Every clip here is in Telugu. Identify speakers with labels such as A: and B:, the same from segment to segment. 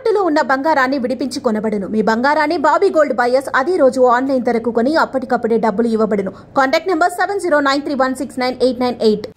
A: తాకట్టులో ఉన్న బంగారాన్ని విడిపించి కొనబడును. మీ బంగారాన్ని బాబీ గోల్డ్ బయర్స్ అదే రోజు ఆన్లైన్ ధరకు కొని అప్పటికప్పుడే డబ్బులు ఇవ్వబడును. Contact number 7093169898.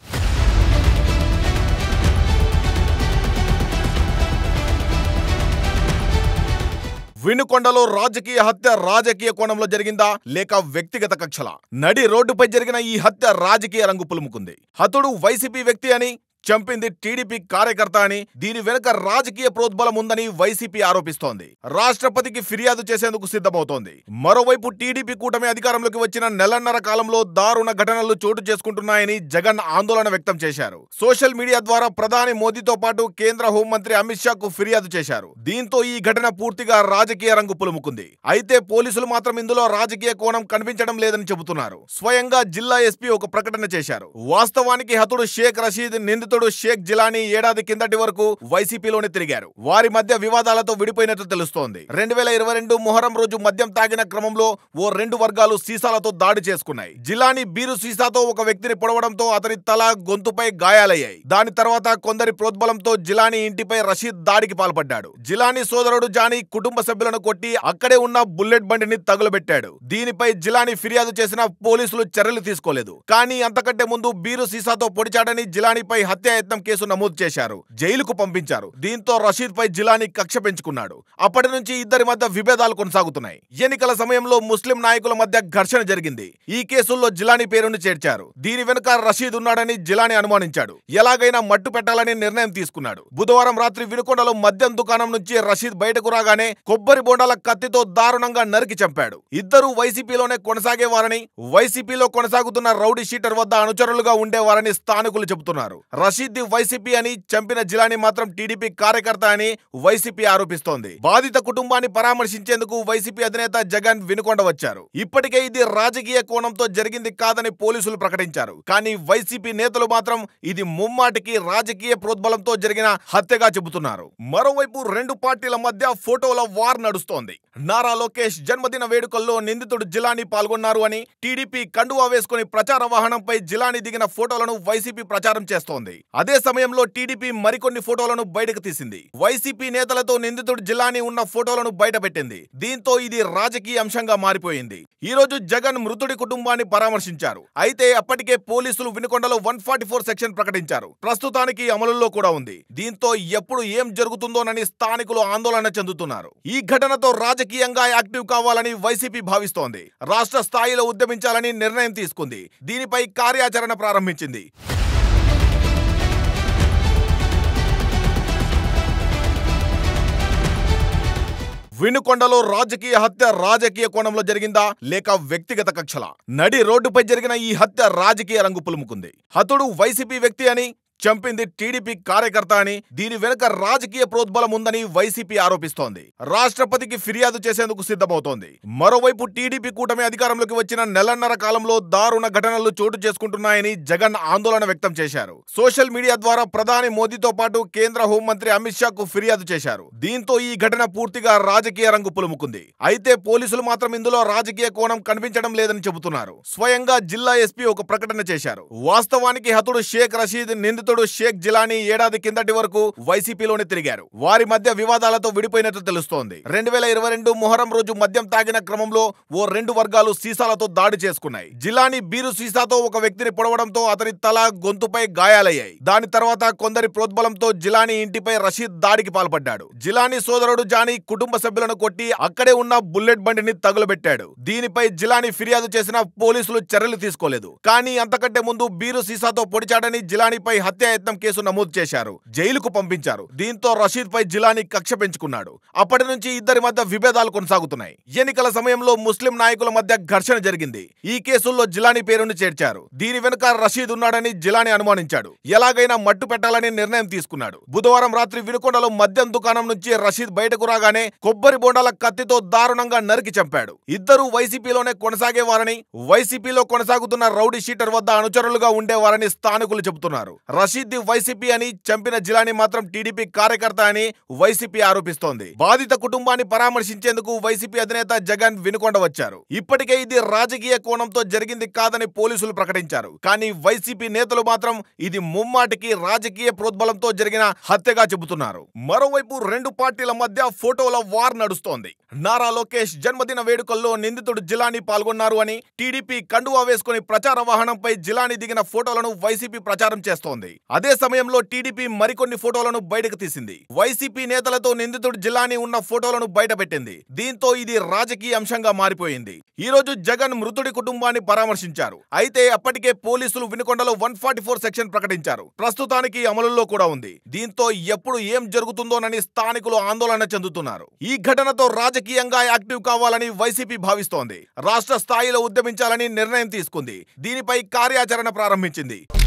B: వినుకొండలో రాజకీయ హత్య రాజకీయ కోణంలో జరిగిందా లేక వ్యక్తిగత కక్షల? నడి రోడ్డుపై జరిగిన ఈ హత్య రాజకీయ రంగు పులుముకుంది. హతుడు వైసీపీ వ్యక్తి అని, చంపింది టీడీపీ కార్యకర్త అని, దీని వెనుక రాజకీయ ప్రోద్బలం ఉందని వైసీపీ ఆరోపిస్తోంది. రాష్ట్రపతికి ఫిర్యాదు చేసేందుకు సిద్ధమవుతోంది. మరోవైపు టీడీపీ కూటమి అధికారంలోకి వచ్చిన నెలన్నర కాలంలో దారుణ ఘటనలు చోటు చేసుకుంటున్నాయని జగన్ ఆందోళన వ్యక్తం చేశారు. సోషల్ మీడియా ద్వారా ప్రధాని మోదీతో పాటు కేంద్ర హోంమంత్రి అమిత్ షాకు ఫిర్యాదు చేశారు. దీంతో ఈ ఘటన పూర్తిగా రాజకీయ రంగు పులుముకుంది. అయితే పోలీసులు మాత్రం ఇందులో రాజకీయ కోణం కనిపించడం లేదని చెబుతున్నారు. స్వయంగా జిల్లా ఎస్పీ ఒక ప్రకటన చేశారు. వాస్తవానికి హతుడు షేక్ రషీద్, నిందితుడు షేక్ జిలానీ ఏడాది కిందటి వరకు వైసీపీలోనే తిరిగారు. వారి మధ్య వివాదాలతో విడిపోయినట్లు తెలుస్తోంది. 2022 మొహరం రోజు మద్యం తాగిన క్రమంలో ఓ 2 వర్గాలు సీసాలతో దాడి చేసుకున్నాయి. జిలానీ బీరు సీసాతో ఒక వ్యక్తిని పొడవడంతో అతని తల, గొంతుపై గాయాలయ్యాయి. దాని తర్వాత కొందరి ప్రోద్బలంతో జిలానీ ఇంటిపై రషీద్ దాడికి పాల్పడ్డాడు. జిలానీ సోదరుడు జానీ కుటుంబ సభ్యులను కొట్టి అక్కడే ఉన్న బుల్లెట్ బండిని తగులబెట్టాడు. దీనిపై జిలానీ ఫిర్యాదు చేసిన పోలీసులు చర్యలు తీసుకోలేదు. కానీ అంతకంటే ముందు బీరు సీసాతో పొడిచాడని జిలానీపై హత్యాయత్నం కేసు నమోదు చేశారు. జైలుకు పంపించారు. దీంతో రషీద్ పై జిలానీ కక్ష పెంచుకున్నాడు. అప్పటి నుంచి ఇద్దరి మధ్య విభేదాలు కొనసాగుతున్నాయి. ఎన్నికల సమయంలో ముస్లిం నాయకుల మధ్య ఘర్షణ జరిగింది. ఈ కేసుల్లో జిలానీ పేరును చేర్చారు. దీని వెనుక రషీద్ ఉన్నాడని జిలానీ అనుమానించాడు. ఎలాగైనా మట్టు పెట్టాలని నిర్ణయం తీసుకున్నాడు. బుధవారం రాత్రి వినుకొండలో మద్యం దుకాణం నుంచి రషీద్ బయటకు రాగానే కొబ్బరి బోండాల కత్తితో దారుణంగా నరికి చంపాడు. ఇద్దరు వైసీపీలోనే కొనసాగేవారని, వైసీపీలో కొనసాగుతున్న రౌడీ షీటర్ వద్ద అనుచరులుగా ఉండేవారని స్థానికులు చెబుతున్నారు. రషీద్ వైసీపీ అని, చంపిన జిలానీ మాత్రం టీడీపీ కార్యకర్త అని వైసీపీ ఆరోపిస్తోంది. బాధిత కుటుంబాన్ని పరామర్శించేందుకు వైసీపీ అధినేత జగన్ వినుకొండ వచ్చారు. ఇప్పటికే ఇది రాజకీయ కోణంతో జరిగింది కాదని పోలీసులు ప్రకటించారు. కానీ వైసీపీ నేతలు మాత్రం ఇది ముమ్మాటికి రాజకీయ ప్రోద్బలంతో జరిగిన హత్యగా చెబుతున్నారు. మరోవైపు 2 పార్టీల మధ్య ఫోటోల వార్ నడుస్తోంది. నారా లోకేష్ జన్మదిన వేడుకల్లో నిందితుడు జిలానీ పాల్గొన్నారు అని టీడీపీ కండువా వేసుకుని ప్రచార వాహనంపై జిలానీ దిగిన ఫోటోలను వైసీపీ ప్రచారం చేస్తోంది. అదే సమయంలో టీడీపీ మరికొన్ని ఫోటోలను బయటకు తీసింది. వైసీపీ నేతలతో నిందితుడు జిలానీ ఉన్న ఫోటోలను బయటపెట్టింది. దీంతో ఇది రాజకీయ అంశంగా మారిపోయింది. ఈ రోజు జగన్ మృతుడి కుటుంబాన్ని పరామర్శించారు. అయితే అప్పటికే పోలీసులు వినుకొండలో 144 సెక్షన్ ప్రకటించారు. ప్రస్తుతానికి అమలులో కూడా ఉంది. దీంతో ఎప్పుడు ఏం జరుగుతుందోనని స్థానికులు ఆందోళన చెందుతున్నారు. ఈ ఘటనతో రాజకీయంగా యాక్టివ్ కావాలని వైసీపీ భావిస్తోంది. రాష్ట్ర స్థాయిలో ఉద్యమించాలని నిర్ణయం తీసుకుంది. దీనిపై కార్యాచరణ ప్రారంభించింది. వినుకొండలో రాజకీయ హత్య రాజకీయ కోణంలో జరిగిందా లేక వ్యక్తిగత కక్షల? నడి రోడ్డుపై జరిగిన ఈ హత్య రాజకీయ రంగు పులుముకుంది. హతుడు వైసీపీ వ్యక్తి అని, చంపింది టీడీపీ కార్యకర్త అని, దీని వెనుక రాజకీయ ప్రోద్బలం ఉందని వైసీపీ ఆరోపిస్తోంది. రాష్ట్రపతికి ఫిర్యాదు చేసేందుకు సిద్ధమవుతోంది. మరోవైపు టీడీపీ కూటమి అధికారంలోకి వచ్చిన నెలన్నర కాలంలో దారుణ ఘటనలు చోటు చేసుకుంటున్నాయని జగన్ ఆందోళన వ్యక్తం చేశారు. సోషల్ మీడియా ద్వారా ప్రధాని మోదీతో పాటు కేంద్ర హోంమంత్రి అమిత్ షాకు ఫిర్యాదు చేశారు. దీంతో ఈ ఘటన పూర్తిగా రాజకీయ రంగు పులుముకుంది. అయితే పోలీసులు మాత్రం ఇందులో రాజకీయ కోణం కనిపించడం లేదని చెబుతున్నారు. స్వయంగా జిల్లా ఎస్పీ ఒక ప్రకటన చేశారు. వాస్తవానికి హతుడు షేక్ రషీద్, నిందితుడు షేక్ జిలానీ ఏడాది కిందటి వరకు వైసీపీలోనే తిరిగారు. వారి మధ్య వివాదాలతో విడిపోయినట్లు తెలుస్తోంది. 2022 మొహరం రోజు మద్యం తాగిన క్రమంలో ఓ 2 వర్గాలు సీసాలతో దాడి చేసుకున్నాయి. జిలానీ బీరు సీసాతో ఒక వ్యక్తిని పొడవడంతో అతని తల, గొంతుపై గాయాలయ్యాయి. దాని తర్వాత కొందరి ప్రోద్బలంతో జిలానీ ఇంటిపై రషీద్ దాడికి పాల్పడ్డాడు. జిలానీ సోదరుడు జానీ కుటుంబ సభ్యులను కొట్టి అక్కడే ఉన్న బుల్లెట్ బండిని తగులబెట్టాడు. దీనిపై జిలానీ ఫిర్యాదు చేసిన పోలీసులు చర్యలు తీసుకోలేదు. కానీ అంతకంటే ముందు బీరు సీసాతో పొడిచాడని జిలానీపై హత్యాయత్నం కేసు నమోదు చేశారు. జైలుకు పంపించారు. దీంతో రషీద్ పై జిలానీ కక్ష పెంచుకున్నాడు. అప్పటి నుంచి ఇద్దరి మధ్య విభేదాలు కొనసాగుతున్నాయి. ఎన్నికల సమయంలో ముస్లిం నాయకుల మధ్య ఘర్షణ జరిగింది. ఈ కేసుల్లో జిలానీ పేరును చేర్చారు. దీని వెనుక రషీద్ ఉన్నాడని జిలానీ అనుమానించాడు. ఎలాగైనా మట్టు పెట్టాలని నిర్ణయం తీసుకున్నాడు. బుధవారం రాత్రి వినుకొండలో మద్యం దుకాణం నుంచి రషీద్ బయటకు రాగానే కొబ్బరి బోండాల కత్తితో దారుణంగా నరికి చంపాడు. ఇద్దరు వైసీపీలోనే కొనసాగేవారని, వైసీపీలో కొనసాగుతున్న రౌడీ షీటర్ వద్ద అనుచరులుగా ఉండేవారని స్థానికులు చెబుతున్నారు. రషీద్ ది వైసీపీ అని, చంపిన జిలానీ మాత్రం టీడీపీ కార్యకర్త అని వైసీపీ ఆరోపిస్తోంది. బాధిత కుటుంబాన్ని పరామర్శించేందుకు వైసీపీ అధినేత జగన్ వినుకొండ వచ్చారు. ఇప్పటికే ఇది రాజకీయ కోణంతో జరిగింది కాదని పోలీసులు ప్రకటించారు. కానీ వైసీపీ నేతలు మాత్రం ఇది ముమ్మాటికి రాజకీయ ప్రోద్బలంతో జరిగిన హత్యగా చెబుతున్నారు. మరోవైపు రెండు పార్టీల మధ్య ఫోటోల వార్ నడుస్తోంది. నారా లోకేష్ జన్మదిన వేడుకల్లో నిందితుడు జిలానీ పాల్గొన్నారు అని టీడీపీ కండువా వేసుకుని ప్రచార వాహనంపై జిలానీ దిగిన ఫోటోలను వైసీపీ ప్రచారం చేస్తోంది. అదే సమయంలో టీడీపీ మరికొన్ని ఫోటోలను బయటకు తీసింది. వైసీపీ నేతలతో నిందితుడు జిలానీ ఉన్న ఫోటోలను బయటపెట్టింది. దీంతో ఇది రాజకీయ అంశంగా మారిపోయింది. ఈ రోజు జగన్ మృతుడి కుటుంబాన్ని పరామర్శించారు. అయితే అప్పటికే పోలీసులు వినుకొండలో 144 సెక్షన్ ప్రకటించారు. ప్రస్తుతానికి అమలులో కూడా ఉంది. దీంతో ఎప్పుడు ఏం జరుగుతుందోనని స్థానికులు ఆందోళన చెందుతున్నారు. ఈ ఘటనతో రాజకీయంగా యాక్టివ్ కావాలని వైసీపీ భావిస్తోంది. రాష్ట్ర స్థాయిలో ఉద్యమించాలని నిర్ణయం తీసుకుంది. దీనిపై కార్యాచరణ ప్రారంభించింది.